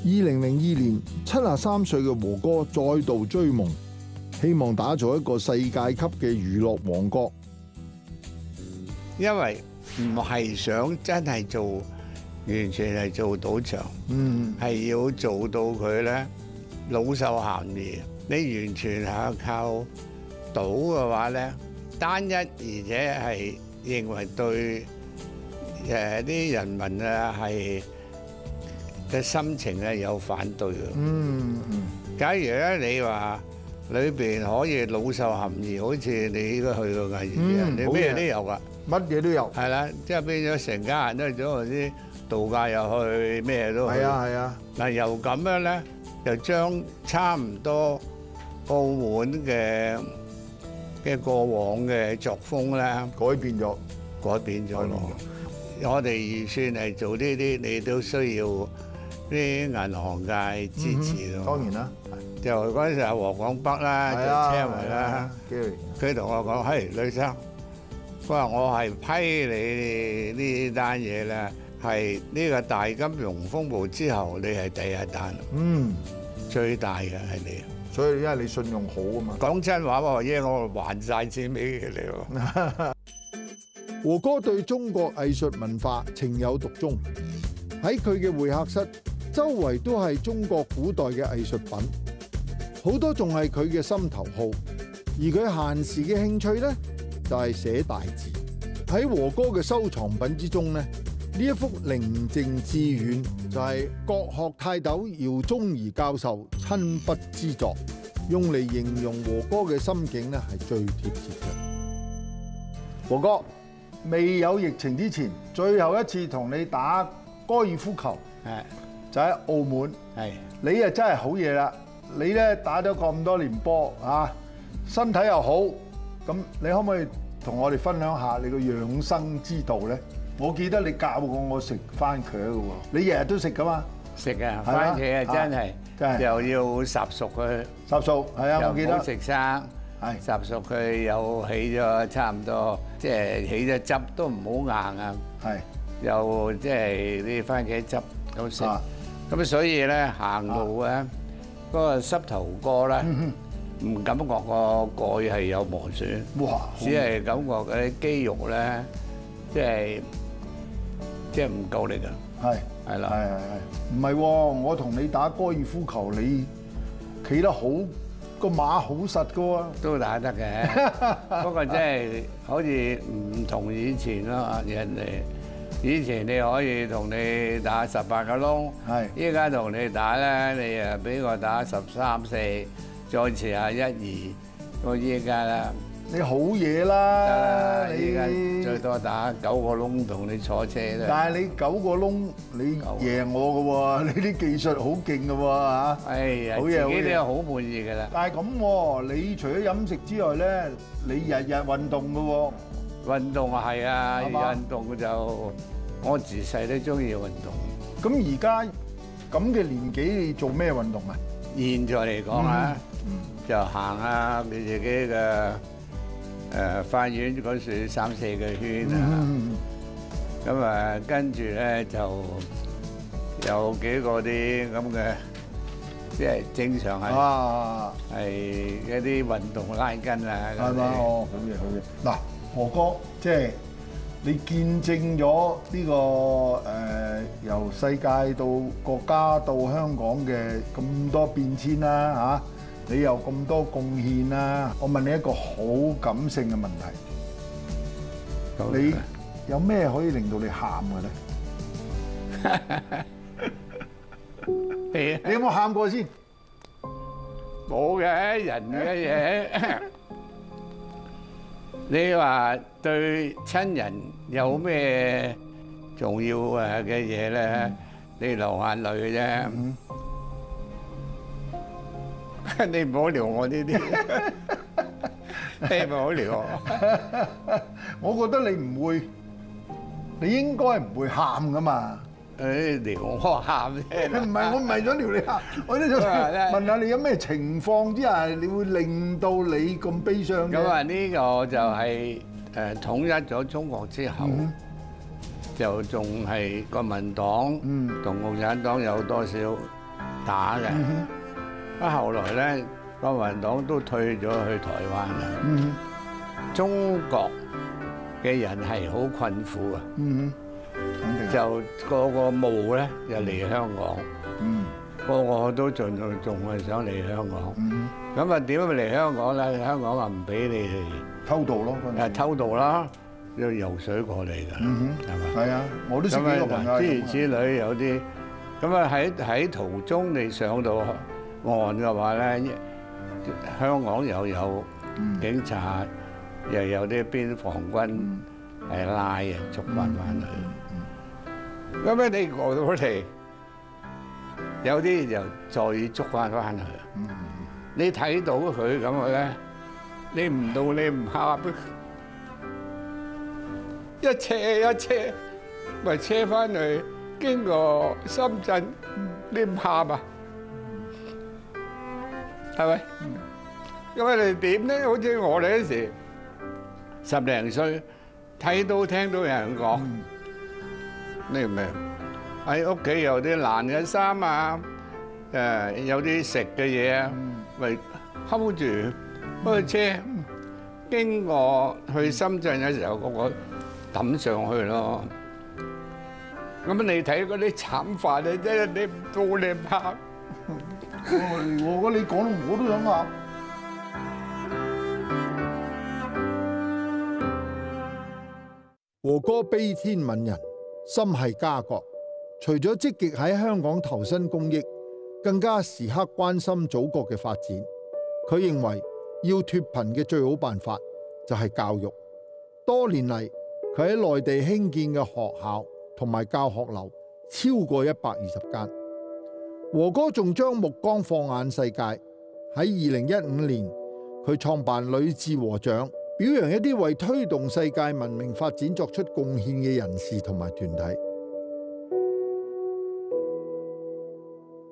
2002年，73歲嘅和哥再度追夢，希望打造一個世界級嘅娛樂王國。 因為唔係想真係做，完全係做賭場，係要做到佢咧老少咸宜。你完全係靠賭嘅話咧，單一而且係認為對啲人民啊係嘅心情咧有反對嘅。假如咧你話裏邊可以老少咸宜，好似你而家去個藝術節，你咩都有㗎。 乜嘢都有， 係啦，即係變咗成家人都去咗啲度假又去，咩都去。 係啊係啊。 嗱，由咁樣咧，就將差唔多澳門嘅過往嘅作風咧改變咗咯。我哋預算係做呢啲，你都需要啲銀行界支持咯。 當然啦， 就嗰陣時係黃廣北啦，就車維啦，佢同我講：嘿，呂生。佢話：我係批你呢單嘢咧，係呢個大金融風暴之後，你係第一單。最大嘅係你。 所以因為你信用好啊嘛。 講真話喎，因為我還晒錢俾你喎。 和哥對中國藝術文化情有獨鍾，喺佢嘅會客室周圍都係中國古代嘅藝術品，好多仲係佢嘅心頭好。而佢閒時嘅興趣咧，就係寫大字。喺和哥嘅收藏品之中咧，呢一幅寧靜致遠就係國學泰斗饒宗頤教授親筆之作，用嚟形容和哥嘅心境咧係最貼切嘅。和哥，未有疫情之前，最後一次同你打高爾夫球，就喺澳門。你啊真係好嘢啦！你咧打咗咁多年波啊，身體又好。咁你可唔可以同我哋分享下你個養生之道咧？我記得你教過我食番茄嘅喎，你日日都食噶嘛？ 食啊，番茄啊真係，又要烚熟佢。烚熟係啊，我記得。又唔好食生，烚熟佢又起咗差唔多，即係起咗汁都唔好硬啊。係。又即係啲番茄汁咁食。咁所以咧行路咧，嗰個膝頭哥咧。唔感覺個蓋係有磨損，只係感覺嗰啲肌肉咧，即係唔夠力啊！係啦， 唔係喎，我同你打高爾夫球，你企得好，個馬好實噶喎， 都打得嘅。不過真係好似唔同以前咯，人哋以前你可以同你打18個窿，依家同你打咧，你誒俾我打13、14。再遲下1、2，我依家啦， 你好嘢啦！ 你依家最多打9個窿同你坐車啦。 但係你9個窿，你贏我嘅喎，你啲技術好勁嘅喎嚇。 哎呀，自己都好滿意嘅啦。 但係咁喎，你除咗飲食之外咧，你日日運動嘅喎。 運動係啊，運動就我自細都中意運動。 咁而家咁嘅年紀，你做咩運動啊？ 現在嚟講啊，就行下你自己嘅花園嗰處3、4個圈啊，咁啊跟住咧就有幾個啲咁嘅，即係正常係一啲運動拉筋啊。 係嘛？哦，好嘢好嘢。嗱，和哥，即係你見證咗呢個由世界到國家到香港嘅咁多變遷啦嚇，你有咁多貢獻啦。我問你一個好感性嘅問題，你有咩可以令到你喊嘅咧？你有冇喊過先？ 冇嘅，人嘅嘢。你話對親人有咩重要嘅嘢咧？你流眼淚嘅啫。你唔好撩我呢啲，你唔好撩我。 我覺得你唔會，你應該唔會喊噶嘛。 撩我喊啫。 唔係，我唔係想撩你喊，我都想問下你有咩情況之下，你會令到你咁悲傷嘅？ 咁啊，呢個就係統一咗中國之後，就仲係國民黨同共產黨有多少打嘅。後來咧，國民黨都退咗去台灣啦。中國嘅人係好困苦啊。就個個墓咧就嚟香港，個個都仲係想嚟香港。咁啊點樣嚟香港咧？香港啊唔俾你哋偷渡咯， 偷渡啦，要游水過嚟㗎，係嘛？ 係啊，我都識幾個朋友。 諸如此類有啲，咁啊喺途中你上到岸嘅話咧，香港又有警察，又有啲邊防軍係拉啊捉翻去。咁咧你過到嚟，有啲就再捉翻去。你睇到佢咁嘅咧，你唔到你唔喊，一車咪車翻去，經過深圳，你唔喊啊？係咪？咁啊你點咧？好似我哋嗰時10零歲，睇到聽到有人講。你明唔明？喺屋企有啲爛嘅衫啊，有啲食嘅嘢啊，咪睺住嗰個車經過去深圳嘅時候，個個抌上去咯。咁你睇嗰啲慘法咧，真係你唔到你拍。 我覺得你講到我都想喊。和哥悲天憫人，心繫家國，除咗積極喺香港投身公益，更加時刻關心祖國嘅發展。佢認為要脫貧嘅最好辦法就係教育。多年嚟，佢喺內地興建嘅學校同埋教學樓超過120間。和哥仲將目光放眼世界。喺2015年，佢創辦呂志和獎，表揚一啲為推動世界文明發展作出貢獻嘅人士同埋團體。